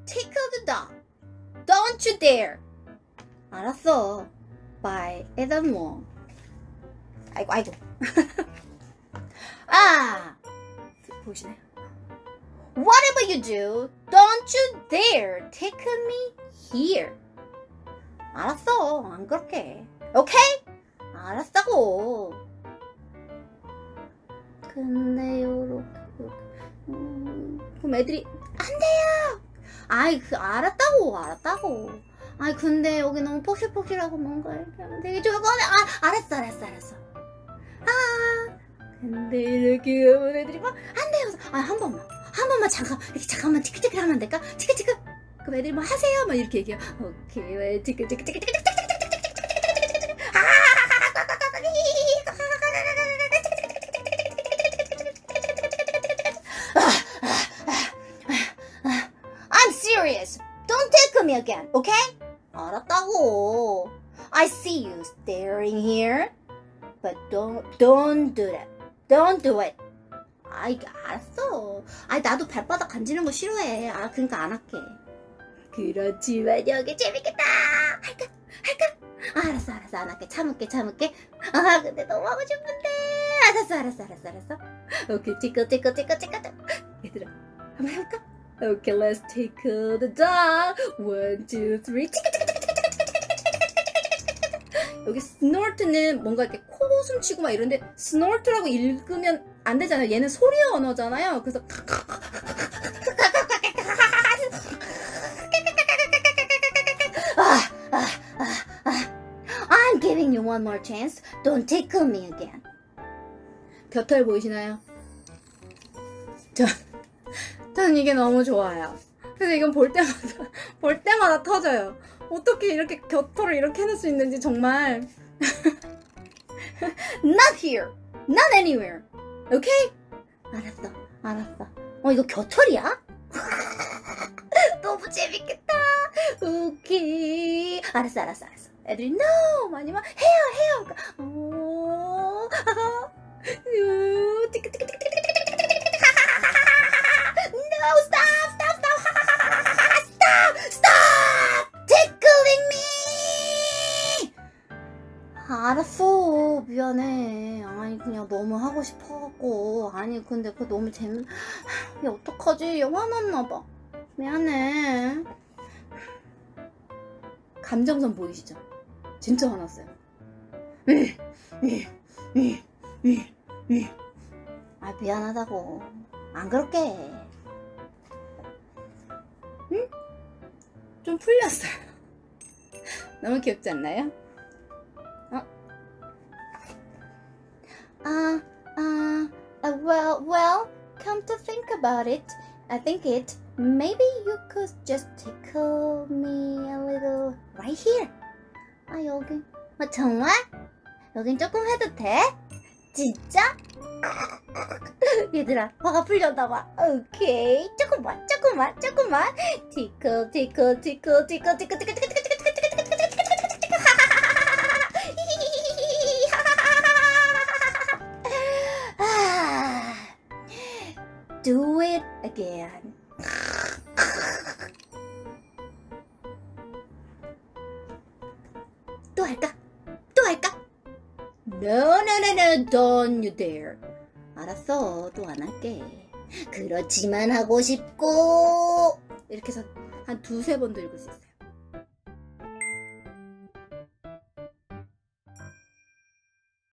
tickle the dog. Don't you dare. 알았어. by Adam Wong. 아이고. 보이시나요? Whatever you do, don't you dare tickle me here. 알았어. 안 그럴게. 오케이? 알았다고. 근데 요렇게 그럼 애들이 안 돼요. 알았다고. 근데 여기 너무 폭실폭실하고 뭔가 이렇게 하면 되게 좋을 것 같아. 알았어. 근데 이렇게 하면 애들이 막 안 돼요. 한 번만 잠깐만 티끌티끌 하면 안 될까? 티끌티끌. 그럼 애들이 뭐 하세요? 막 이렇게 얘기해요. 오케이, 티끌티끌. I'm serious. Don't tickle me again, okay? 알았다고. I see you staring here, but don't do that. Don't do it. 알았어. 나도 발바닥 간지는 거 싫어해. 그러니까 안 할게. 그렇지만 여기 재밌겠다. 할까? 알았어. 안 할게. 참을게. 근데 너무 하고 싶은데. 알았어. 오케이, tickle. 얘들아, 한번 해볼까? Okay, let's tickle the dog. 1, 2, 3. 여기 snort는 뭔가 이렇게 코 숨치고 막 이런데 snort라고 읽으면 안 되잖아요. 얘는 소리의 언어잖아요. 그래서 I'm giving you one more chance. Don't tickle me again. 겨털 보이시나요? 저는 이게 너무 좋아요. 그래서 이건 볼 때마다 터져요. 어떻게 이렇게 겨털을 이렇게 해낼 수 있는지 정말. Not here, not anywhere. Okay? 알았어. 이거 겨털이야? 너무 재밌겠다. 오케이. 알았어. 애들이 no 아니면 해요. No, stop tickling me. 알았어. 미안해. 그냥 너무 하고 싶어갖고. 근데 그거 너무 야, 어떡하지? 얘 화났나봐. 미안해. 감정선 보이시죠? 진짜 화났어요. 미안하다고. 안 그럴게. 응? 좀 풀렸어요. 너무 귀엽지 않나요? Well, come to think about it, I think maybe you could just tickle me a little right here. 여기. 정말? 여긴 조금 해도 돼? 진짜? 얘들아, 화가 풀렸나봐. 오케이. 조금만. 티끌. Do it again. 또 할까? No, don't you dare. 알았어, 또 안 할게. 그렇지만 하고 싶고. 이렇게 해서 한 2-3번 들고 있어요.